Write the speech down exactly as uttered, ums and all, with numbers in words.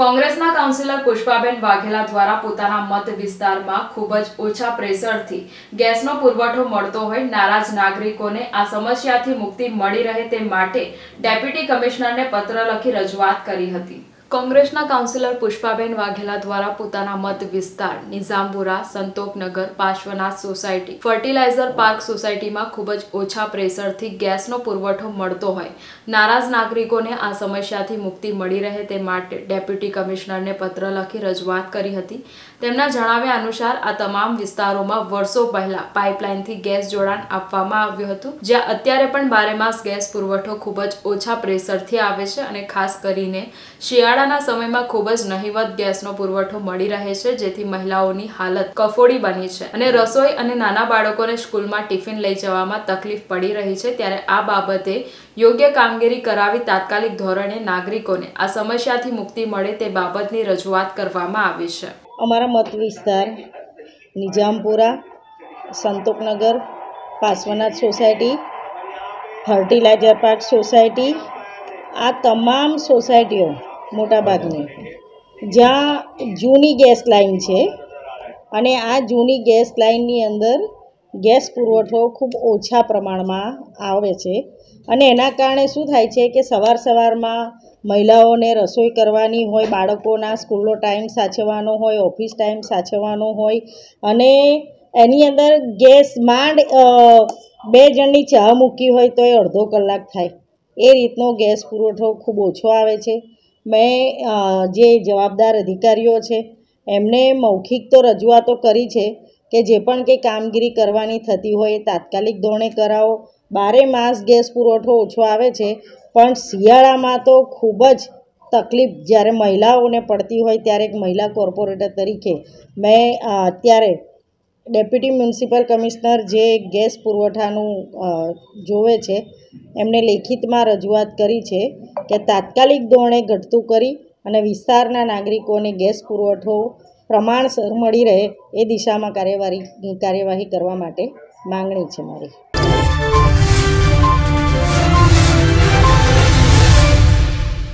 કોંગ્રેસના કાઉન્સિલર પુષ્પાબેન વાઘેલા દ્વારા પોતાના મત વિસ્તારમાં ખૂબ જ ઓછા પ્રેશરથી ગેસનો પુરવઠો મળતો હોય નારાજ નાગરિકોને આ સમસ્યાથી મુક્તિ મળી રહે તે માટે ડેપ્યુટી કમિશનરને પત્ર લખી રજૂઆત કરી હતી। કોંગ્રેસના કાઉન્સિલર પુષ્પાબેન વાઘેલા દ્વારા પોતાના મત વિસ્તાર Nizampura, Santoknagar, Parshwanath society, fertiliser park સોસાયટીમાં ખૂબ જ ઓછા પ્રેશરથી ગેસનો પુરવઠો મળતો હોય નારાજ નાગરિકોને આ સમસ્યાથી મુક્તિ મળી રહે તે માટે ડેપ્યુટી કમિશનરને પત્ર લખી રજૂઆત કરી હતી। તેમના જણાવ્યા અનુસાર આ તમામ વિસ્તારોમાં વર્ષો પહેલા પાઇપલાઇનથી ગેસ જોડાણ આપવામાં આવ્યું હતું, જ્યાં અત્યારે પણ બારેમાસ ગેસ પુરવઠો ખૂબ જ ઓછા પ્રેશરથી આવે છે અને ખાસ કરીને શિયાળાના સમયમાં ખૂબ જ નહિવત ગેસનો પુરવઠો મળી રહે છે, જેથી મહિલાઓની હાલત કફોડી બની છે અને રસોઈ અને નાના બાળકોને સ્કૂલમાં ટિફિન લઈ જવામાં તકલીફ પડી રહી છે। ત્યારે આ બાબતે યોગ્ય કામગીરી કરાવી તાત્કાલિક ધોરણે નાગરિકોને આ સમસ્યાથી મુક્તિ મળે તે બાબતની રજૂઆત કરવામાં આવી છે। અમારા મત વિસ્તાર Nizampura, Santoknagar, Parshwanath society, fertiliser park society, આ તમામ સોસાયટીઓ મોટાભાગની જ્યાં જૂની ગેસ લાઇન છે અને આ જૂની ગેસ લાઇનની અંદર ગેસ પુરવઠો ખૂબ ઓછા પ્રમાણમાં આવે છે અને એના કારણે શું થાય છે કે સવાર સવારમાં મહિલાઓને રસોઈ કરવાની હોય, બાળકોના સ્કૂલનો ટાઈમ સાચવવાનો હોય, ઓફિસ ટાઈમ સાચવવાનો હોય અને એની અંદર ગેસ માંડ બે જણની ચા મૂકી હોય તો એ અડધો કલાક થાય, એ રીતનો ગેસ પુરવઠો ખૂબ ઓછો આવે છે। મેં જે જવાબદાર અધિકારીઓ છે એમને મૌખિક તો રજૂઆતો કરી છે કે જે પણ કંઈ કામગીરી કરવાની થતી હોય એ તાત્કાલિક ધોરણે કરાવો। બારે માસ ગેસ પુરવઠો ઓછો આવે છે પણ શિયાળામાં તો ખૂબ જ તકલીફ જ્યારે મહિલાઓને પડતી હોય ત્યારે એક મહિલા કોર્પોરેટર તરીકે મેં અત્યારે ડેપ્યુટી મ્યુનિસિપલ કમિશનર જે ગેસ પુરવઠાનું જોવે છે એમને લેખિતમાં રજૂઆત કરી છે કે તાત્કાલિક ધોરણે ઘટતું કરી અને વિસ્તારના નાગરિકોને ગેસ પુરવઠો પ્રમાણસર મળી રહે એ દિશામાં કાર્યવાહી કાર્યવાહી કરવા માટે માંગણી છે મારી।